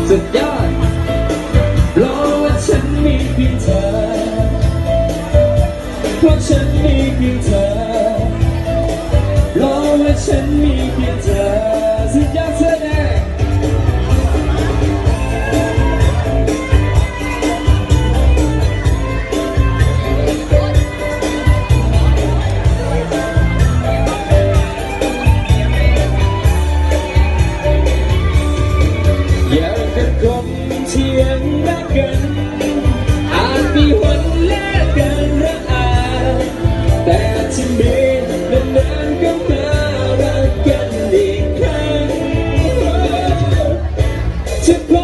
สุดยอดรอว่าฉันมีเพียงเธอเพราะฉันมีเพียงเธอรอว่าฉันมีเพียงเธอสุดยอดเสื้อแดงอยากจะคงเทียงรักกันอาจมีวันแลกกันรักอาแต่ที่มีนานๆก็มารักกันอีกครั้งจะ